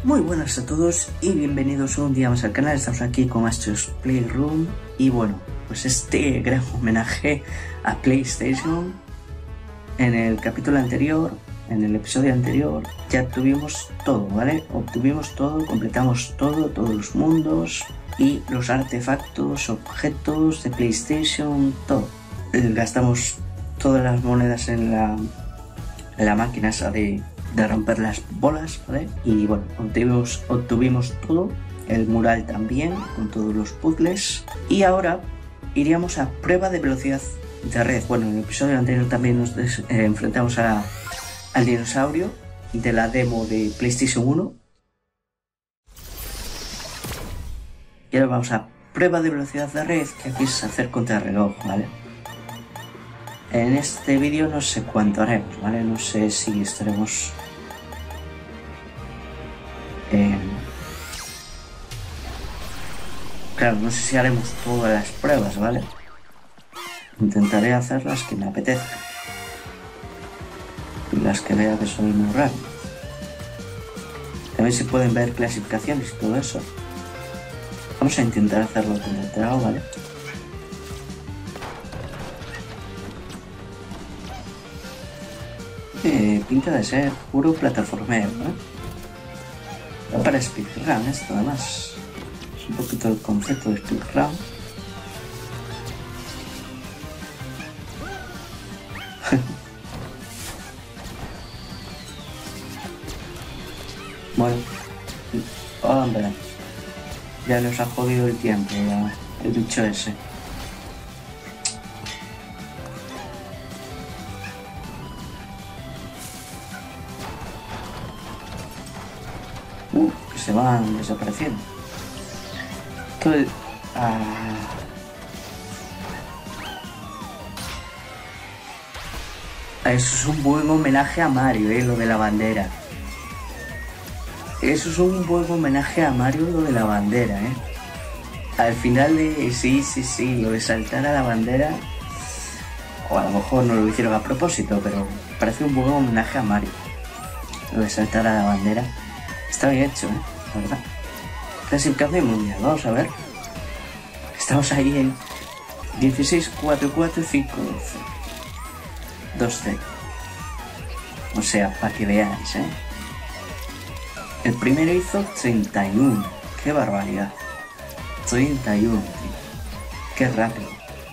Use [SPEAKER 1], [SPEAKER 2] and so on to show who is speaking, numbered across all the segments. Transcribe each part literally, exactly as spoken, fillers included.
[SPEAKER 1] Muy buenas a todos y bienvenidos un día más al canal. Estamos aquí con Astro's Playroom y bueno, pues este gran homenaje a PlayStation. En el capítulo anterior, en el episodio anterior, ya tuvimos todo, ¿vale? Obtuvimos todo, completamos todo, todos los mundos y los artefactos, objetos de PlayStation, todo. Gastamos todas las monedas en la, en la máquina esa de... de romper las bolas, ¿vale? Y bueno, obtuvimos, obtuvimos todo, el mural también, con todos los puzzles. Y ahora iríamos a prueba de velocidad de red. Bueno, en el episodio anterior también nos des, eh, enfrentamos a, al dinosaurio de la demo de PlayStation uno. Y ahora vamos a prueba de velocidad de red, que aquí es hacer contrarreloj, ¿vale? En este vídeo no sé cuánto haremos, ¿vale? No sé si estaremos... Eh... Claro, no sé si haremos todas las pruebas, ¿vale? Intentaré hacer las que me apetezcan. Y las que vea que son muy raras. También se pueden ver clasificaciones y todo eso. Vamos a intentar hacerlo con el trago, ¿vale? Eh, pinta de ser puro plataformero, ¿no? Para speedrun esto, además. Es un poquito el concepto de speedrun. Bueno, hombre, ya nos ha jodido el tiempo, ya, el bicho ese. Uh, que se van desapareciendo. Todo el... ah. Eso es un buen homenaje a Mario, eh, lo de la bandera. Eso es un buen homenaje a Mario, lo de la bandera, eh. Al final de... Sí, sí, sí, lo de saltar a la bandera... O a lo mejor no lo hicieron a propósito, pero parece un buen homenaje a Mario. Lo de saltar a la bandera. Está bien hecho, ¿eh? La verdad. Clasificación mundial, vamos a ver. Estamos ahí en dieciséis, cuatro, cuatro, cinco, doce. dos cero. O sea, para que veáis, ¿eh? El primero hizo treinta y uno. ¡Qué barbaridad! treinta y uno, tío. ¡Qué rápido!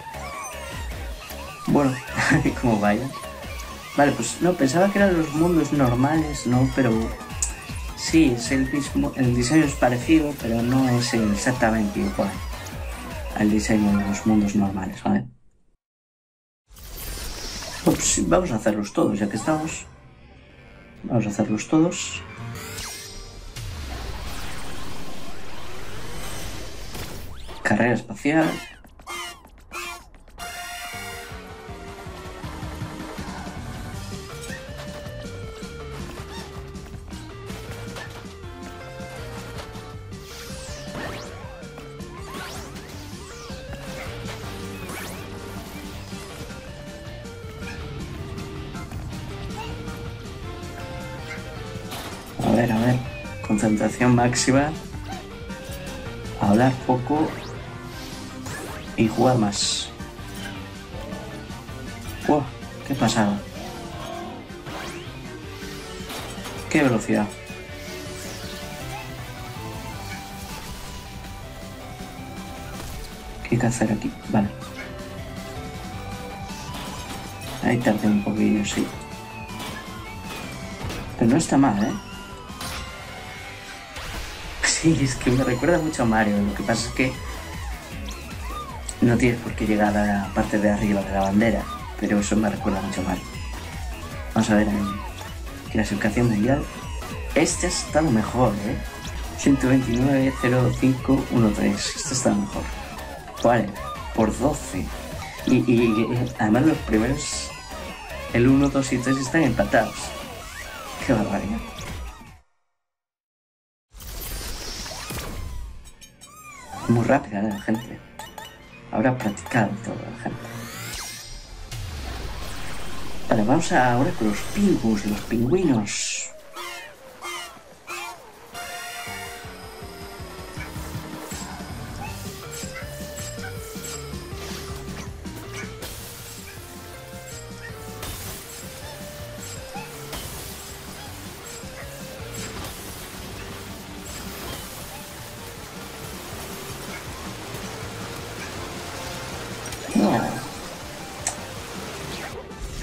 [SPEAKER 1] Bueno, como vaya. Vale, pues no, pensaba que eran los mundos normales, ¿no? Pero... sí, es el mismo, el diseño es parecido, pero no es exactamente igual al diseño de los mundos normales, ¿vale? Pues vamos a hacerlos todos, ya que estamos. Vamos a hacerlos todos. Carrera espacial. A ver, a ver, concentración máxima, hablar poco y jugar más. ¡Wow! ¡Qué pasada! ¡Qué velocidad! ¿Qué hay que hacer aquí? Vale. Ahí tardé un poquillo, sí. Pero no está mal, ¿eh? Sí, es que me recuerda mucho a Mario. Lo que pasa es que no tienes por qué llegar a la parte de arriba de la bandera, pero eso me recuerda mucho a Mario. Vamos a ver en clasificación mundial. Este está lo mejor, ¿eh? ciento veintinueve, cero, cinco, uno, tres. Este está mejor. Vale, por doce. Y, y, y además los primeros, el uno, dos y tres están empatados. Qué barbaridad. Muy rápida, ¿eh? La gente. Habrá practicado toda la gente. Vale, vamos ahora con los pingus, los pingüinos.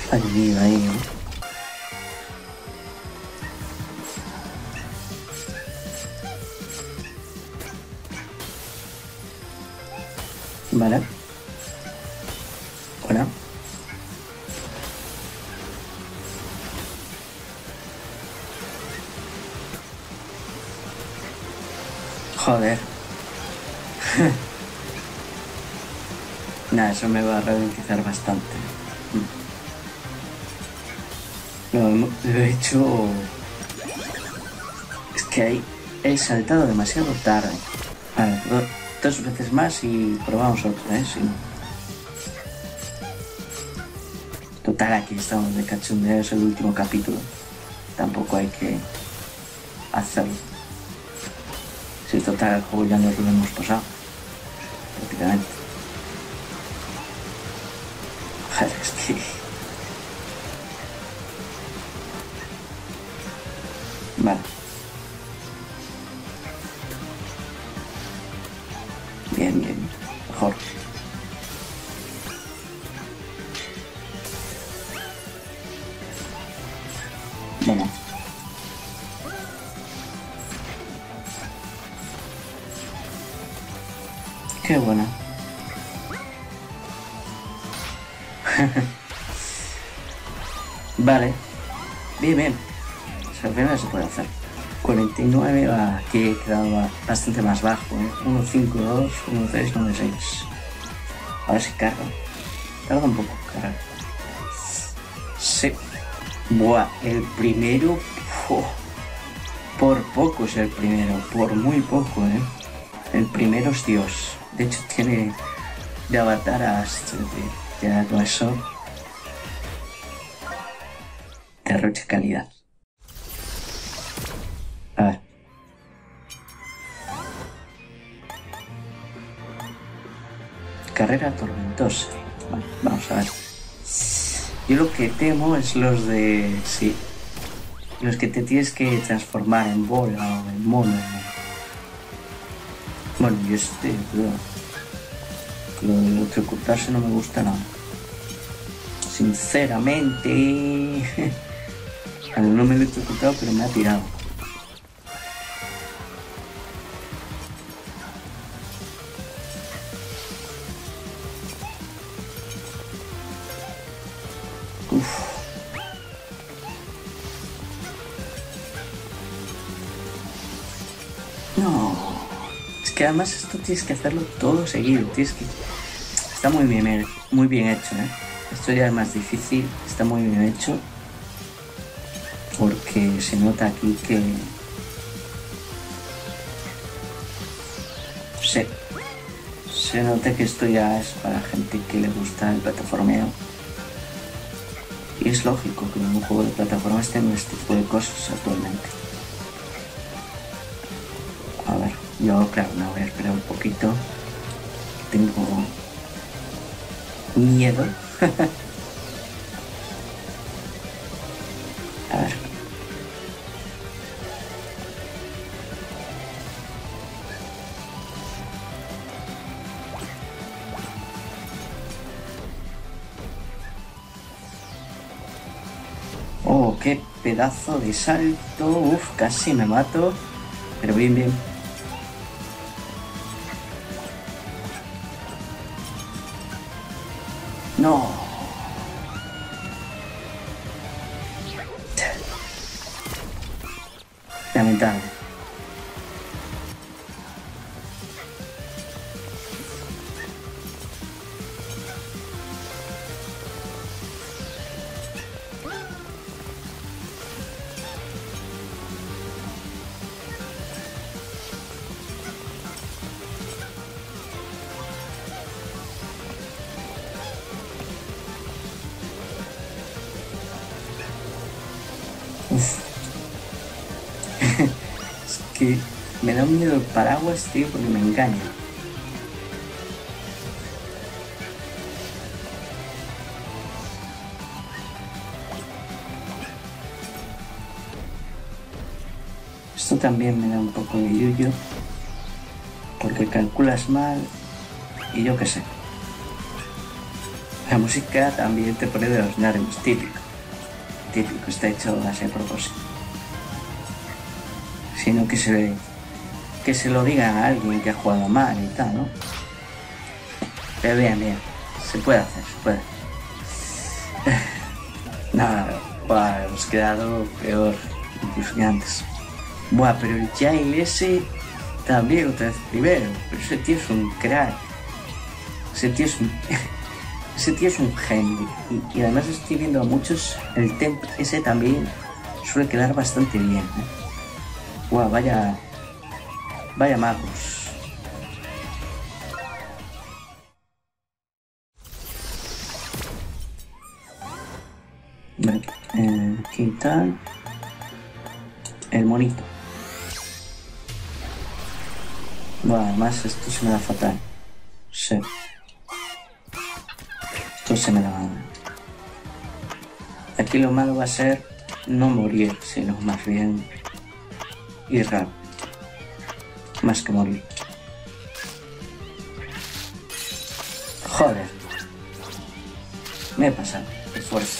[SPEAKER 1] fallido ahí, ¿no? Vale. Bueno. Joder. Nada, eso me va a ralentizar bastante. Lo, lo he hecho... Es que ahí he saltado demasiado tarde. Vale, do, dos veces más y probamos otro, ¿eh? Si no. Total, aquí estamos de cachondeo, es el último capítulo. Tampoco hay que hacerlo. Si total, el juego ya nos lo hemos pasado. Prácticamente. Joder, es que... Vale. Bien, bien. Mejor. Bueno. Qué buena. Vale. Bien, bien. Al final se puede hacer. cuarenta y nueve, va, aquí he quedado bastante más bajo, ¿eh? uno cinco dos, uno tres nueve seis. A ver si carga. Tarda un poco cargar. Sí. Buah, el primero... Oh, por poco es el primero, por muy poco, ¿eh? El primero es Dios. De hecho tiene de avatar a Astro, tío. Ya con eso... Derroche calidad. A ver. Carrera tormentosa. Vale, vamos a ver. Yo lo que temo es los de... Sí. Los que te tienes que transformar en bola o en mono. Bueno, yo este... Lo de electrocutarse no me gusta nada. Sinceramente... No me he electrocutado, pero me ha tirado. No, es que además esto tienes que hacerlo todo seguido, tienes que... Está muy bien, muy bien hecho, ¿eh? Esto ya es más difícil, está muy bien hecho, porque se nota aquí que... Se, se nota que esto ya es para gente que le gusta el plataformeo. Y es lógico que un juego de plataformas tenga este tipo de cosas actualmente. A ver, yo claro, me voy a esperar un poquito. Tengo miedo. A ver. Oh, qué pedazo de salto. Uf, casi me mato. Pero bien, bien. No. Lamentable. Uf. Es que me da miedo el paraguas, tío, porque me engaña. Esto también me da un poco de yuyo, porque calculas mal y yo qué sé. La música también te pone de los nervios, típico. Típico, está hecho así a propósito. Sino que se, que se lo diga a alguien que ha jugado mal y tal, ¿no? Pero bien, bien. Se puede hacer, se puede. Nada, buah, hemos quedado peor incluso que antes. Buah, pero el Jail ese también otra vez primero. Pero ese tío es un crack. Ese tío es un... ese tío es un genio. Y, y además estoy viendo a muchos... El temp ese también suele quedar bastante bien, ¿eh? Buah, vaya... Vaya magos. Vale, eh, quitar el monito. Bueno, además esto se me da fatal. Sí. Esto se me da mal. Aquí lo malo va a ser no morir, sino más bien ir rápido. Más que morir. Joder. Me he pasado. Qué fuerza.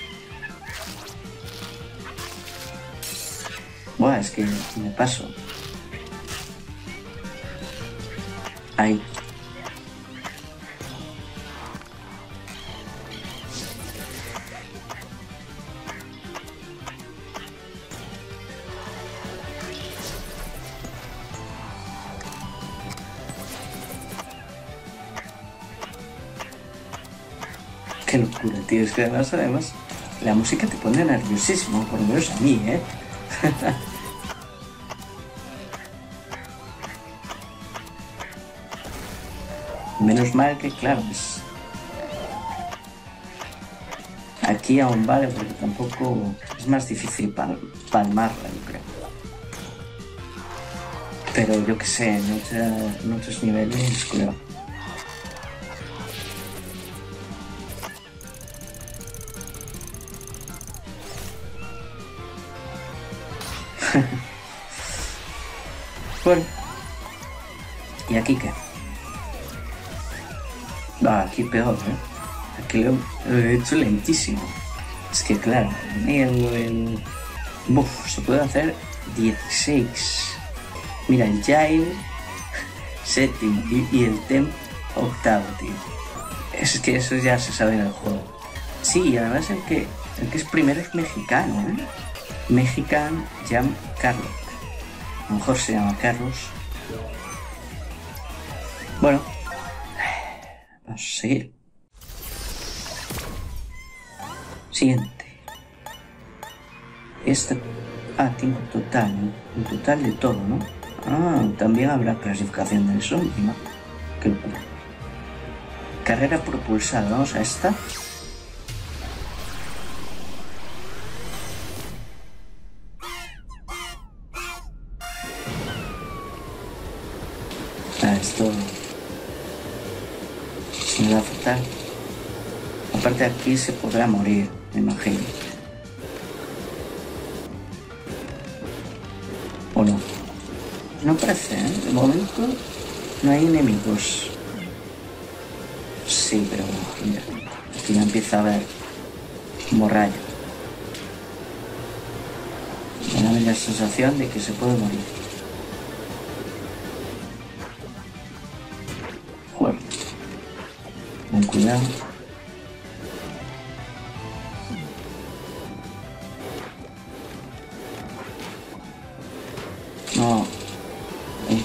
[SPEAKER 1] Buah, es que me paso. Ahí. Qué locura, tío. Es que además, además, la música te pone nerviosísimo, por lo menos a mí, ¿eh? Menos mal que, claro, pues aquí aún vale porque tampoco es más difícil pal palmarla, yo creo. Pero yo que sé, en, otra, en otros niveles, creo. Bueno, ¿y aquí qué? Ah, aquí peor, ¿eh? Aquí lo, lo he hecho lentísimo. Es que claro, el, el... Buf, se puede hacer dieciséis. Mira, el Jail séptimo y, y el Temp octavo, tío. Es que eso ya se sabe en el juego. Sí, y además el que, el que es primero es mexicano, ¿eh? Mexican Jam Carlos. A lo mejor se llama Carlos. Bueno. Vamos a seguir. Siguiente. Este... Ah, tiempo total, ¿no? Un total de todo, ¿no? Ah, también habrá clasificación de eso, ¿no? Qué locura. Carrera propulsada, vamos a esta. Ah, esto... se me da fatal. Aparte aquí se podrá morir, me imagino. ¿O no? No parece, ¿eh? De momento no hay enemigos. Sí, pero mira, aquí ya empieza a haber morralla. Me da la sensación de que se puede morir. Joder. Con cuidado. No. Eh.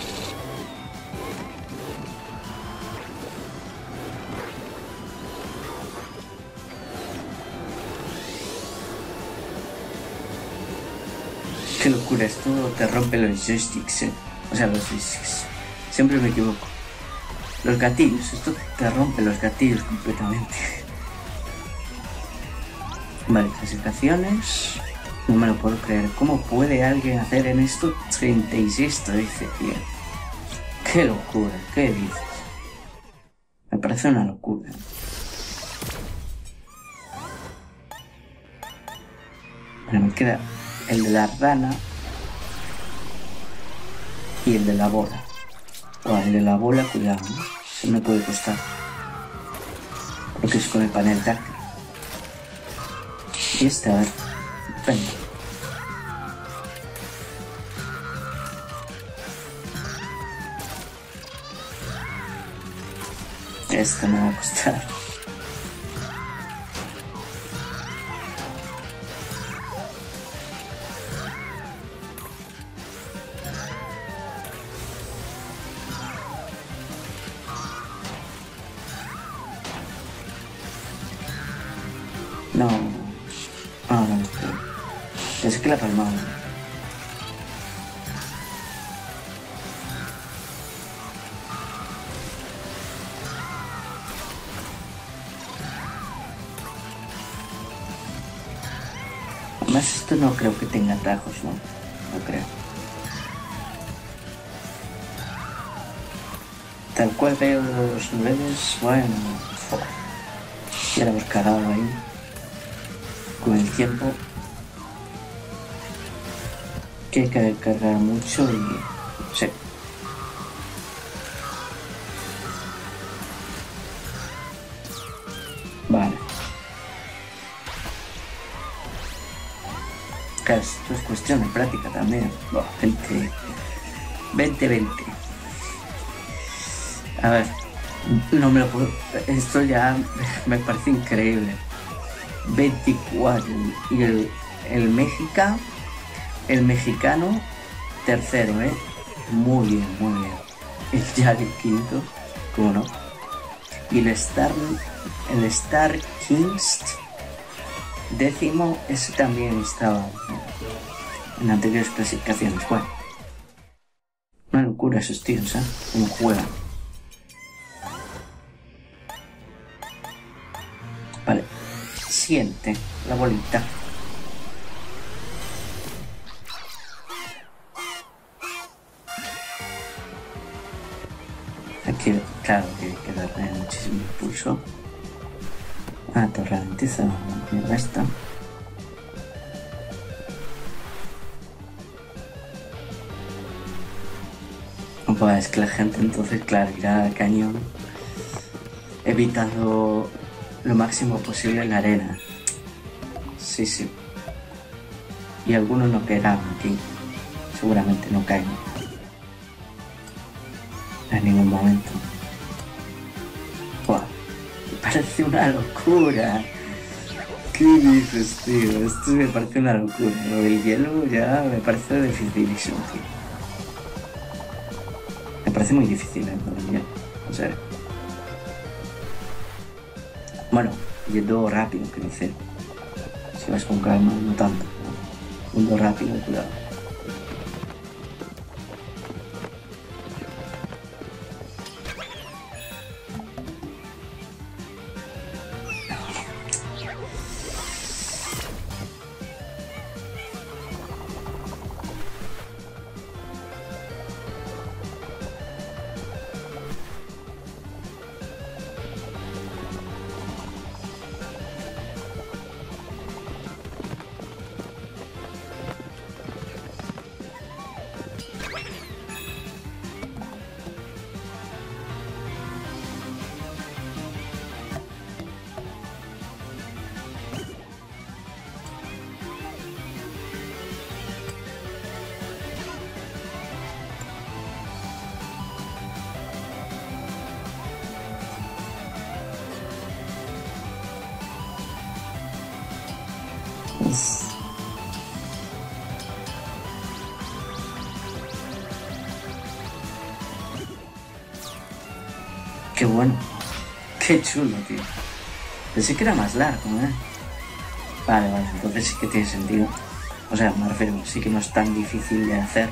[SPEAKER 1] Qué locura, esto te rompe los joysticks, ¿eh? O sea, los joysticks. Siempre me equivoco. Los gatillos, esto te rompe los gatillos completamente. Vale, clasificaciones. No me lo puedo creer. ¿Cómo puede alguien hacer en esto treinta y seis? Dice, tío. Qué locura, ¿qué dices? Me parece una locura. Bueno, me queda el de la rana y el de la bola. O el de la bola, cuidado, ¿no? Se me puede costar. lo que es con el panel táctil. Y este, a ver, venga. Esto me va a costar. No. Ah, no, no. Pensé que la palmaba. Además esto no creo que tenga atajos, ¿no? No creo. Tal cual veo los niveles, bueno, joder. Ya la hemos cagado ahí. Con el tiempo. Que hay que cargar mucho y... sí. Vale. Claro, esto es cuestión de práctica también. Bueno, veinte, veinte, veinte. A ver, no me lo puedo... Esto ya me parece increíble. veinticuatro. Y el, el mexicano, el mexicano, tercero, ¿eh? Muy bien, muy bien. El Jagger quinto, ¿cómo no? Y el Star, el Star Kings décimo, ese también estaba en anteriores clasificaciones. Bueno, una locura esos tíos, ¿eh? Cómo juegan. Vale, siente la bolita. Aquí, claro que hay que darle muchísimo impulso. Ah, te ralentiza la esta. Pues es que la gente entonces, claro, irá al cañón evitando lo máximo posible en la arena. Sí, sí. Y algunos no caerán aquí. Seguramente no caen en ningún momento. Buah, me parece una locura. ¿Qué dices, tío? Esto me parece una locura. Lo del hielo ya me parece dificilísimo, tío. Me parece muy difícil, ¿eh? Lo del hielo. O sea... Bueno, yendo rápido, quiero decir. Si vas con calma, no tanto. ¿No? Yendo rápido, cuidado. Uf. Qué bueno. Qué chulo, tío. Pensé que era más largo, ¿eh? Vale, vale, entonces sí que tiene sentido. O sea, me refiero, sí que no es tan difícil de hacer.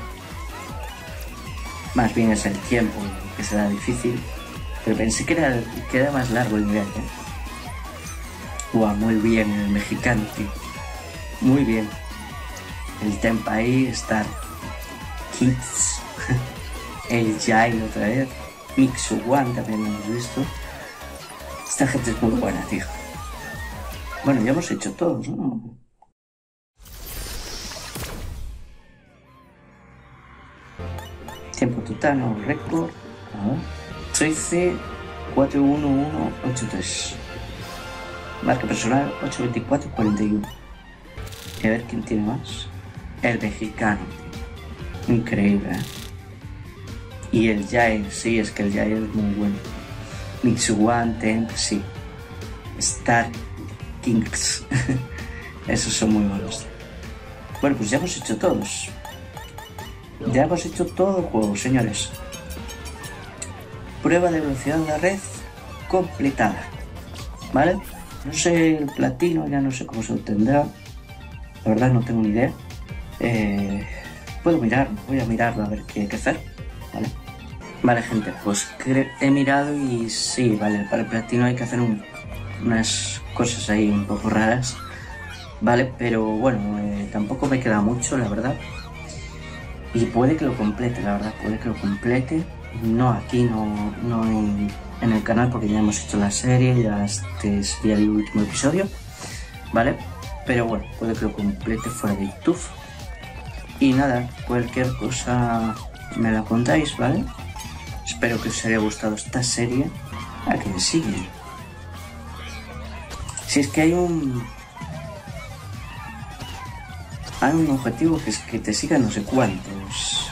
[SPEAKER 1] Más bien es el tiempo que será difícil. Pero pensé que era, que era más largo el nivel, ¿eh? Guau, muy bien el mexicano, tío. Muy bien. El Tenpai, Star Kids, el Jail otra vez, Mixu One también lo hemos visto. Esta gente es muy buena, tío. Bueno, ya hemos hecho todos, ¿no? Tiempo total, no récord. trece, cuatro, uno, uno, ocho, tres. Marca personal ocho veinticuatro cuarenta y uno. Y a ver quién tiene más. El mexicano. Increíble, ¿eh? Y el Jair, sí, es que el Jair es muy bueno. Mitsuwan, Temp, sí. Star Kings. Esos son muy buenos. Bueno, pues ya hemos hecho todos. Ya hemos hecho todo el juego, señores. Prueba de velocidad de la red completada. ¿Vale? No sé el platino, ya no sé cómo se obtendrá. La verdad no tengo ni idea. Eh, puedo mirar, voy a mirarlo a ver qué hay que hacer. ¿Vale? Vale, gente, pues he mirado y sí, vale, para el platino hay que hacer un, unas cosas ahí un poco raras. Vale, pero bueno, eh, tampoco me queda mucho, la verdad. Y puede que lo complete, la verdad, puede que lo complete. No aquí, no, no en, en el canal, porque ya hemos hecho la serie, ya este sería el último episodio. Vale, pero bueno, puede que lo complete fuera de YouTube. Y nada, cualquier cosa me la contáis, ¿vale? Espero que os haya gustado esta serie. Ah, que me siguen. Si es que hay un... Hay un objetivo que es que te sigan no sé cuántos.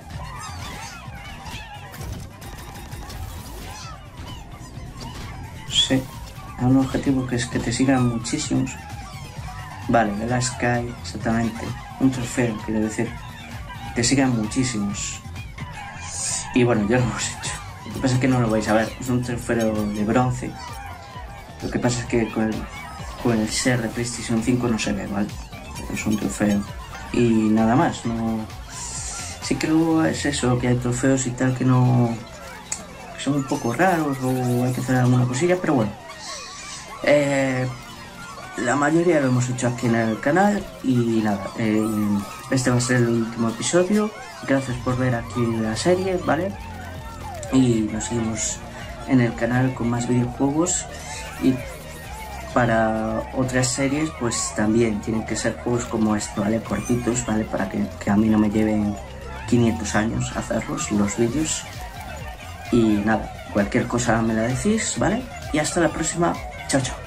[SPEAKER 1] Sí, hay un objetivo que es que te sigan muchísimos. Vale, de la Sky, exactamente. Un trofeo, quiero decir. Te sigan muchísimos. Y bueno, ya lo hemos hecho. Lo que pasa es que no lo vais a ver. Es un trofeo de bronce. Lo que pasa es que con el, con el ser de PlayStation cinco no se ve, ¿vale? Es un trofeo y nada más. No, sí que luego es eso, que hay trofeos y tal que no, que son un poco raros o hay que hacer alguna cosilla, pero bueno, eh, la mayoría lo hemos hecho aquí en el canal. Y nada, eh, este va a ser el último episodio. Gracias por ver aquí la serie, ¿vale? Y nos seguimos en el canal con más videojuegos. Y para otras series pues también tienen que ser juegos como esto, ¿vale? Cortitos, ¿vale? Para que, que a mí no me lleven quinientos años hacerlos, los vídeos. Y nada, cualquier cosa me la decís, ¿vale? Y hasta la próxima. Chao, chao.